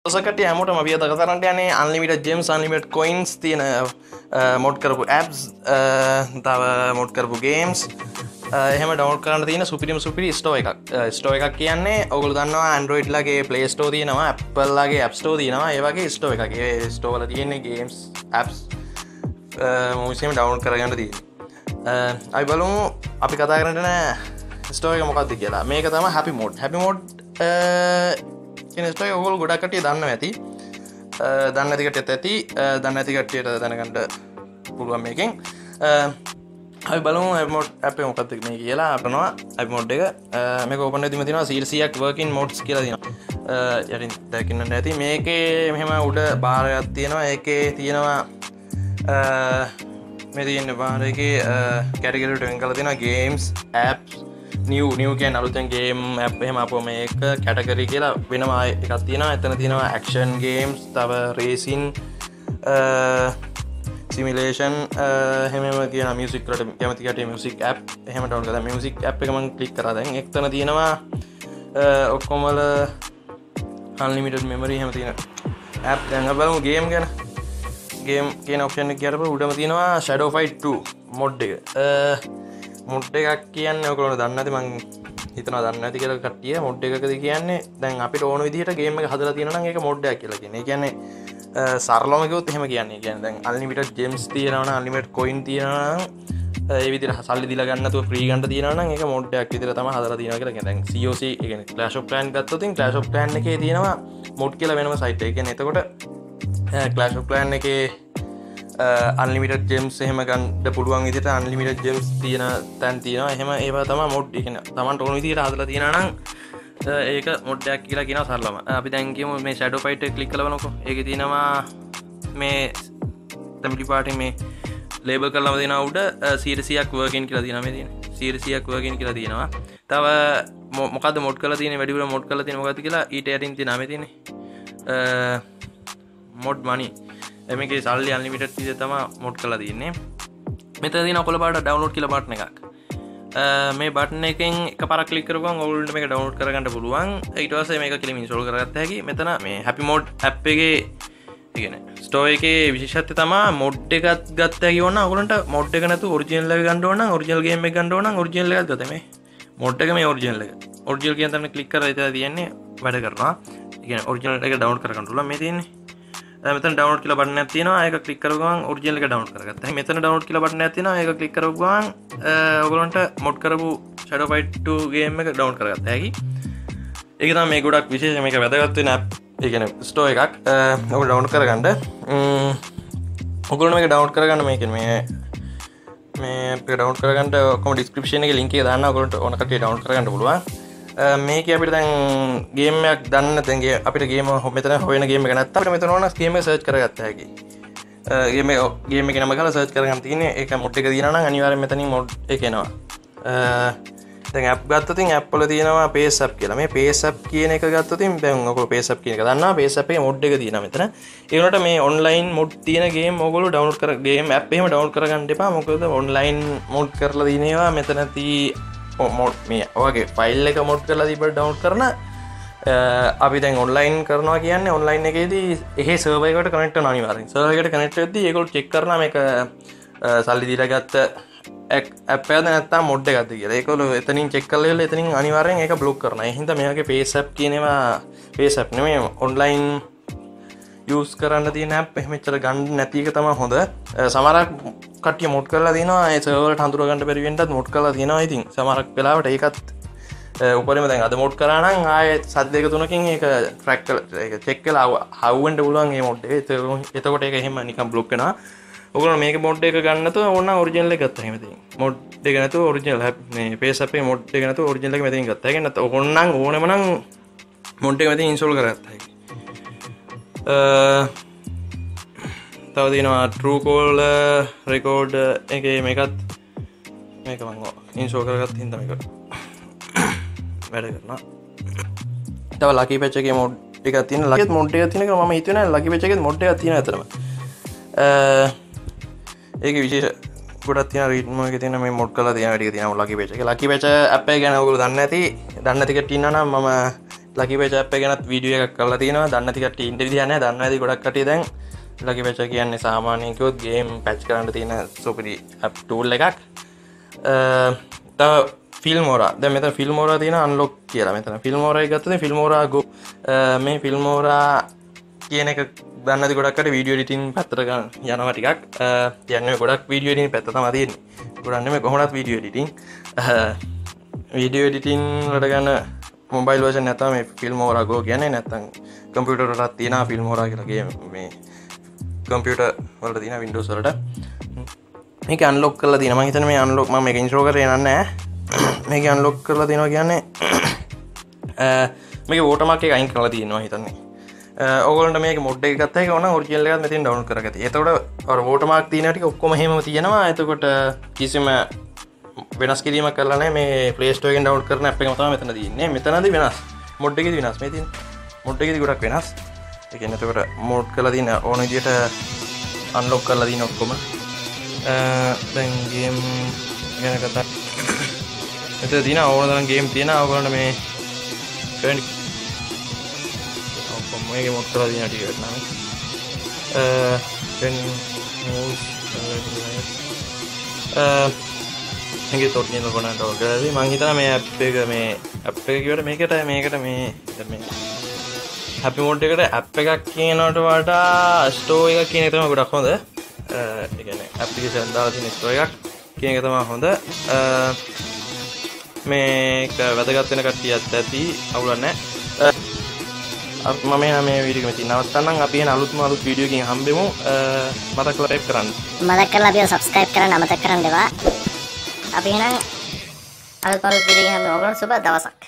සකට ඇමට මබිය දකතරට යනේ අන්ලිමිට ජෙම්ස් අන්ලිමට කොයින්ස් තියෙන මොඩ් කරපු ඇප්ස් තව මොඩ් කරපු ගේම්ස් එහෙම ඩවන්් කරන්න තියෙන සුපිරිම සුපිරි ස්ටෝ එකක් කියන්නේ ඔගුල දන්නවා ඇන්ඩරෝයිඩ් ලගේ පලේස්ටෝ තියෙනවා ඇපල්ලාගේ ඇප්ස්ටෝ තියෙනවා ඒවගේ ස්ටෝ එකගේ ස්ටෝල තියෙන්නේ ගේම්ස් ඇප්ස් මුසම ඩවන්් කරගන්න දී අයි බලමු අපි කතා කරටන ස්ටෝ එක මොකක්ද කියලා මේක තම හැපි මෝඩ් ස්ටෝ ඔගොල් ගොඩක්කටිය දන්න ඇති දන්න ඇතිකට ඇති දන්න ඇතිකට්ටියට දැනගට පුළුවන් මේකින් අපි බලමු ඇමෝඩ් අප මොකක්ද මේ කියලා අපනවා ඇමෝඩ් එක මේක ඕපන් ඇතිම තිනවා සීර්සියක් වර්කින් මෝඩ්ස් කියලා තිනවා යටින් දැකින්න ඇති මේකේ මෙහෙම උඩ බාරයක් තියෙනවා ඒකේ තියෙනවා මේ තියෙන බාරක කැටිගලට වෙන් කල තියෙන ගේම්ස් ඇප්ස් නිව කිය අලුතන් ගේම් ඇප් එහෙම අප මේක කැටකරි කියලා වෙනවා එකක් තියෙනවා එතන තියෙනවා ඇක්ෂන් ගේම්ස් තව රේසින් සිමිලේෂන් හෙම කියන මියසිකට කැමතිකට මියසික් ඇප් එහෙම ටවුන් කළ මියසික් ඇප් එකමන් කලික් කරදැන් එක්තන තියෙනවා ඔක්කොමල අන්ලිමිටඩ් මෙමරි හෙම තියෙන ඇප් දැඟ බලමු ගේම් ගැන ගේම් කියන ඔප්ෂන් එක කියරප උඩම තියෙනවා ෂැඩෝ ෆයිට් 2 මොඩ් එක මොඩ් එකක් කියන්න ඔකලොන දන්න ඇති මං හිතන දන්න ඇති කියල කටිය මොඩ් එකකද කියන්නේ දැන් අපි ඕන විදිහට ගේම හදර තියෙන එක මොඩ්ඩයක් කියලා කියන කියන්නේ සරලමකවත් එහෙම කියන්නේ කියන දැන් අල්ලිමිට ජෙම්ස් තියෙනවන අල්ලිමට කොයින් තියෙන ඒවිදිර සල්ලි දිලගන්නතු ප්‍රීගන්ට තියෙනන එක මොඩ්ඩයක් විදිර තම හදර තියෙන කියලා දැන් COC ලාශ ප්ලන් ගත්තතින් ලාශ ප්ලන් එක තියෙනවා මොඩ් කියල වෙනම සයිට් එක එතකොට ලාශ ප්ලන් එක අන්ලිමිට ජෙම්ස් එහෙම ගන්ඩ පුළුවන් විදිට අන්ලිමිට ජෙම්ස් තියෙන තැන් තියෙන එහෙම ඒවා තම මොඩ් එකන තමන්ට ඕන විදිට හදල තියෙනනම් ඒක මොඩ්ඩයක් කියලා කියන සරලම අපි දැන්කම මේ ෂඩෝ ෆයිට කලික් කලවනකො ඒක තියෙනවා මේ තමිටි පාට මේ ලේබල් කරලම දෙෙන උඩ සීරසියක් වර්ගෙන් කියලා තිනම තියෙන සීරසියක් වර්ගෙන් කියලා තියෙනවා තව මොකද මොඩ් කල තියෙන වැඩිවල මොඩ් කල තියෙන මොකද කියලා ඊට අටින් තිය නම තියෙන මොඩ් මනි එමගේ සල්ලි අන්ලිමිට තිය තම මොඩ් කලා තියන්නේ මෙතදින ඔකොල පාට ඩවන්ලෝඩ් කියල බට්න එකක් මේ බටන එකෙන් එක පරක්ලිකරුවන් ඔවුල්ට මේ ඩවන්ලෝඩ් කරගන්න පුළුවන් ඒටවස මේ කලින් සොල් කරගත්ත හැකි මෙතන මේ හැපි මෝඩ් ඇ්ගේ ඉගෙන ස්ටෝ එක විශෂත්ත තම මොඩ් එකත් ගත්ත ගවන්න ඔගලට මොඩ් එක නතු ඔරිජිනල්ල ගන්නඩන ඔරිජල්ගේම ගන්නඩන ඔරිජල්ල ගතම මොඩ් එක මේ ඔරිජල්ල ඔරිජල් කියතම කලික් කර තියන්නේ වැඩ කරවා ඔරිජනල් එක ඩවන්් කරගටුල මේ තියන්නේ මෙතන ඩවන්ලෝඩ් කියලා බටන් එකක් තියෙනවා ඒක ක්ලික් කරගමන් ඔරිජිනල් එක ඩවන්ලෝඩ් කරගත්තා. මෙතන ඩවන්ලෝඩ් කියලා බටන් එකක් තියෙනවා ඒක ක්ලික් කරගමන් ඔයගොල්ලන්ට මොඩ් කරපු Shadow Fight 2 ගේම් එක ඩවුන්ලෝඩ් කරගත්තා හැකි. ඒක තමයි මේ ගොඩක් විශේෂ මේක වැදගත් වෙන ඇප්. ඒ කියන්නේ ස්ටෝ එකක් ඔයගොල්ලෝ ඩවුන්ලෝඩ් කරගන්න. ඔයගොල්ලෝ මේක ඩවුන්ලෝඩ් කරගන්න මේකෙන් මේ ඇප් එක ඩවුන්ලෝඩ් කරගන්න ඔක්කොම ඩිස්ක්‍රිප්ෂන් එකේ ලින්ක් එක දාන්න ඔයගොල්ලන්ට ඕන කට්ටිය ඩවුන්ලෝඩ් කරගන්න පුළුවන්. මේක අපිට දැන් ගේමයක් දන්න තැන්ගේ අපිට ගේම මෙතන හොයන ගේම එක නැත්නම් අපිට මෙතන ඕන ගේම එක සර්ච් කරගත්ත හැකි. ගේම එක නම ගාලා සර්ච් කරගන්න තියෙන්නේ ඒක මොඩ් එක දිනා නම් අනිවාර්යෙන් මෙතනින් මොඩ් එක එනවා. දැන් ඇප් ගත්තොත් ඇප් වල තියෙනවා පේස් ඇප් කියලා. මේ පේස් ඇප් කියන එක ගත්තොත් දැන් ඔයගොල්ලෝ පේස් ඇප් කියන එක දන්නවා. පේස් ඇප් එකේ මොඩ් එක තියෙනවා මෙතන. ඒ වුණාට මේ ඔන්ලයින් මොඩ් තියෙන ගේම් ඔයගොල්ලෝ ඩවුන්ලෝඩ් කර ගේම් ඇප් එහෙම ඩවුන්ලෝඩ් කරගන්න එපා. මොකද ඔන්ලයින් මොඩ් කරලා දිනේවා මෙතනදී මොඩ් මේ ඔගේ ෆයිල් එක මොඩ් කරලා තිබ්බට ඩවුන්ලෝඩ් කරන අපි දැන් ඔන්ලයින් කරනවා කියන්නේ ඔන්ලයින් එකේදී එහෙ සර්වර් එකට කනෙක්ට් වෙනවා අනිවාර්යෙන්. සර්වර් එකට කනෙක්ට් වෙද්දී ඒගොල්ලෝ චෙක් කරනවා මේක සල්ලි දීලා ගත්ත ඇප් එකද නැත්නම් මොඩ් එකක්ද කියලා. ඒගොල්ලෝ එතනින් චෙක් කරලා ඉවරලා එතනින් අනිවාර්යෙන් ඒක බ්ලොක් කරනවා. ඒ හින්දා මේ වගේ පේස් ඇප් කියනවා පේස් ඇප් නෙමෙයි ඔන්ලයින් යස් කරන්න තියන එහමචර ගණඩ නැතික තම හොඳ සමරක් කටිය මොට් කරලා තිනවා ඒසවට හඳුරගන්නට පැරිවෙන්ටත් මොට් කලා තියෙනවා ඉතින් සමරක් වෙලාවට ඒකත් උපරම දැන් අද මොට් කරන ආය සද්‍යක තුනකින් ඒ ට්‍රක්කල චෙක්කලා හවුවන්ට පුළුවන්ගේ මොඩ් එතකොට එක එහෙම නිකම් බ්ලොක්කෙන ඔකන මේක මොඩ් එක ගන්නතු ඔන්න ඔරිජනල ගත්ත හෙමති මොඩ් එකනතු ඔරිජනල් පේස අපේ මොඩ් එකනතු ඔරිජනල මතින් ගත්ත ගන්නත ඔන්න ඕනමන මොඩ් එක මති ඉන්සෝල් කරගත්තයි තව දිනවා ටරූකෝල් රෙකෝඩ් එක මේකත් මේක මංගෝ ඉන්සෝ කරගත් හිදමක වැඩ කරන තව ලකි පච්චගේ මොඩ් එක තින ලත් මොඩ් එක තිනක ම හිතන ලකි පච්චක මොඩ් එක තින ඇතරම ඒක විශේෂ ගොඩත් තින රීටම එක තින මේ මොඩ් කලා තින වැඩි තින ලකි පච්චක ලකි පච අපේ ගැන ගුරු දන්න ඇති දන්න තික ටින්නනම් මම ලකි පේජ් ඇප් එක ගැනත් වීඩියෝ එකක් කරලා තියෙනවා. දන්න ති කට්ටිය ඉන්න විදිහ නැහැ. දන්න ඇති ගොඩක් කට්ටිය දැන් ලකි පේජ් කියන්නේ සාමාන්‍යයෙන් කිව්වොත් ගේම් පැච් කරන්න තියෙන සුපිරි ඇප් ටූල් එකක්. තව ෆිල්මෝරා දැන් මෙතන ෆිල්මෝරා තියෙන අන්ලොක් කියලා. මෙතන ෆිල්මෝරා එක ගත්තොත් ෆිල්මෝරා ගෝ මේ ෆිල්මෝරා කියන එක දන්න ඇති ගොඩක් කට්ටිය වීඩියෝ එඩිටින් පැත්තට යනවා ටිකක්. කියන්නේ ගොඩක් වීඩියෝ එඩිටින් පැත්ත තමයි තියෙන්නේ. ගොඩක් නෙමෙයි කොහොමවත් වීඩියෝ එඩිටින්. වීඩියෝ එඩිටින් වලට ගන්න මොබයිල් වර්ෂන් නැත්නම් මේ ෆිල්මෝරා ගෝ කියන්නේ නැත්නම් කම්පියුටර් වලට තියෙනවා ෆිල්මෝරා කියලා ගේම් මේ කම්පියුටර් වලට තියෙන Windows වලට මේක අන්ලොක් කරලා තියෙනවා. මම හිතන්නේ මේ අන්ලොක් මම මේක ඉන්ස්ටෝල් කරේ නෑ. මේක අන්ලොක් කරලා තියෙනවා කියන්නේ මේක වෝටර්මාර්ක් එක අයින් කරලා තියෙනවා හිතන්නේ. ඔයගොල්ලන්ට මේක මොඩ් එක ගත්තා ඒක ඕන ඔරිජිනල් එකත් මෙතෙන් ඩවුන්ලෝඩ් කරගත්තී. එතකොට අර වෝටර්මාර්ක් තියෙන ටික ඔක්කොම එහෙමම තියෙනවා. එතකොට කිසිම වෙනස් කිරීමක් කරලා නැහැ. මේ Play Store එකෙන් ඩවුන්ලෝඩ් කරන ඇප් එකම තමයි මෙතන තියෙන්නේ. මෙතනදී වෙනස්. මොඩ් එකේදී වෙනස්. මේ තියෙන මොඩ් එකේදී ගොඩක් වෙනස්. ඒ කියන්නේ එතකොට මොඩ් කරලා තියෙන ඕන විදියට අන්ලොක් කරලා තියෙන ඔක්කොම. දැන් ගේම් ගැන කතා මෙතන තියෙන ඕන තරම් ගේම් තියෙනවා. ඔයගොල්ලන්ට මේ ඔක්කොම මේකේ මොඩ් කරලා තියෙන ටික වෙනවා. then moves මේකේ තොටින් කොනන්ට ඔර්ගනයිස් මම හිතනවා මේ ඇප් එක කිව්වට මේකට මේ හැපි මෝඩ් එකට ඇප් එකක් කියනවට වඩා ස්ටෝර් එකක් කියන එක තමයි ගොඩක් හොඳ. ඒ කියන්නේ ඇප්ලිකේෂන් දාලා තියෙන ස්ටෝර් එකක් කියන එක තමයි හොඳ. මේක වැදගත් වෙන කට්ටියත් ඇති අවුලක් නැහැ. මම මේ වීඩියෝ එක මෙතන නවත්තන්නම්. අපි එන අලුත් වීඩියෝ එකකින් හම්බෙමු. මතක කරලා අපිව subscribe කරන්න අමතක කරන්න එපා. අපි එහෙනම් අලුත් වීඩියෝ එකකින් හම්බෙමු. ඔයගොල්ලන්ට සුබ දවසක්.